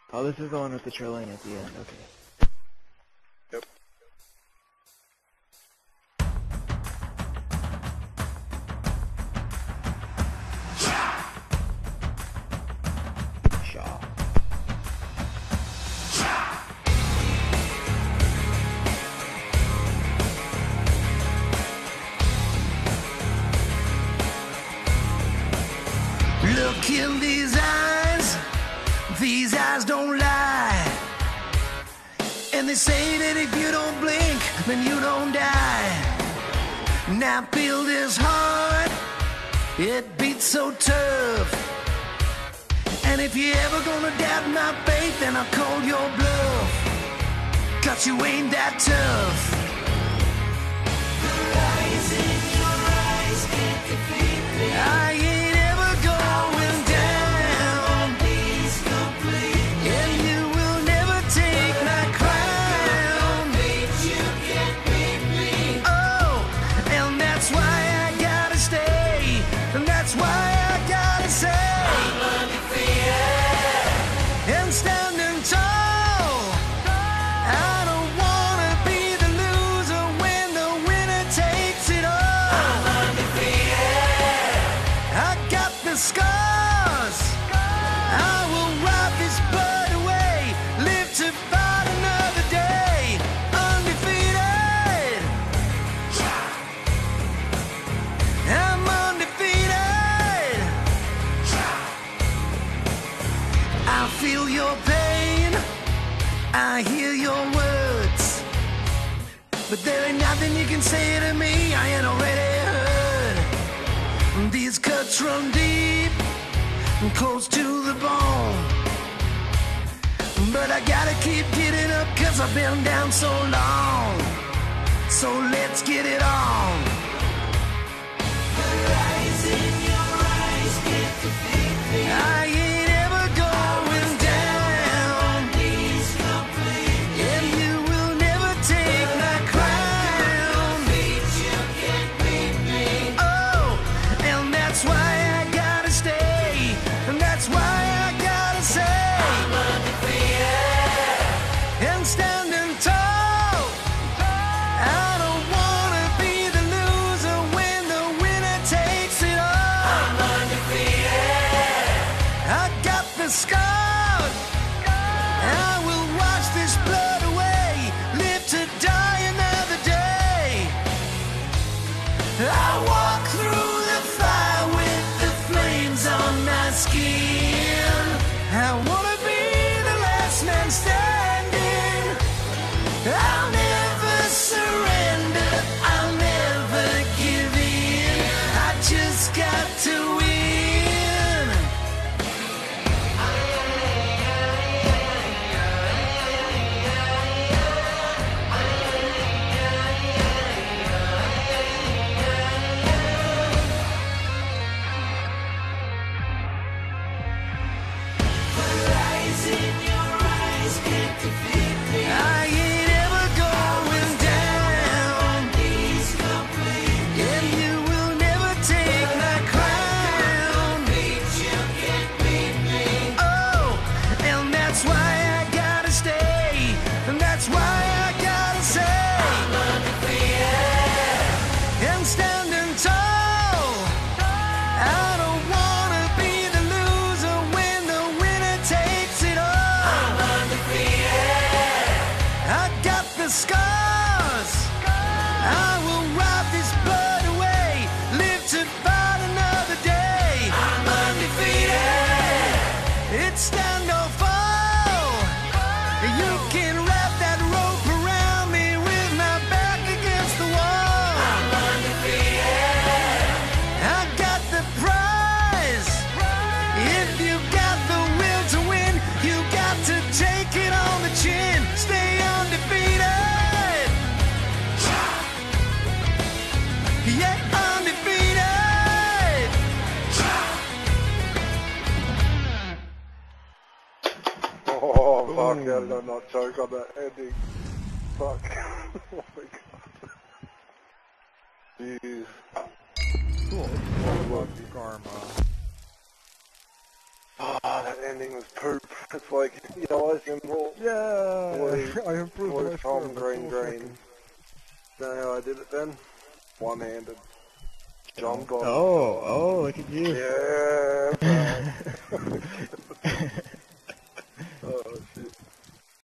Oh, this is the one with the trilling at the end, okay. Yep. Shaw. Look in these eyes don't lie. And they say that if you don't blink, then you don't die. Now feel this heart, it beats so tough. And if you're ever gonna doubt my faith, then I'll call your bluff. 'Cause you ain't that tough. The lies in your eyes can't defeat me. I ain't ever going down. Please complete. And you will never take my crown. You can't beat me. Oh, and that's why I gotta stay. And that's why I gotta say I'm undefeated. And standing tall. I don't wanna be the loser when the winner takes it all. I'm undefeated. I got the scars. I will wipe this blood away. Live to fight another day. Undefeated. I'm undefeated. I feel your pain. I hear your words. But there ain't nothing you can say to me I ain't already heard. These cuts run deep and close to the bone. But I gotta keep getting up 'cause I've been down so long. So let's get it on. The lies in your eyes can't defeat me. I ain't ever going down. Please complete. And you will never take my crown. You can't beat me. Oh, and that's why I gotta stay. And that's why I gotta say I'm undefeated. And standing tall. I don't wanna be the loser when the winner takes it all. I'm undefeated. I got the scars. I will wash this blood away. Live to die another day. I walk through the fire with the flames on my skin. I wanna be the last man standing. I'll never surrender. I'll never give in. I just got to win. The lies in your eyes can't defeat me. I ain't ever going down. Please complete. And you will never take my crown. You can't beat me. Oh, and that's why I gotta stay. And that's why I gotta say I'm undefeated. And standing tall. I don't wanna be the loser when the winner takes it all. I'm undefeated. I got the scars. I will wipe this blood away. Live to fight another day. I'm undefeated. It's stand or fall. You can wrap that rope around me with my back against the wall. I'm undefeated. I got the prize. If you got the will to win, you got to take it on the chin. Stay undefeated. Yeah, undefeated. Oh, fuck, how did I not choke on that ending? Fuck. Oh my god. Jeez. Cool. Karma. Oh, that ending was poop. It's like yellow symbol. Yeah! Blue, I improved my blue, score Tom, by green, 4 green. seconds. Know how I did it then? One-handed. John Gothic. Oh, look at you. Yeah, bro.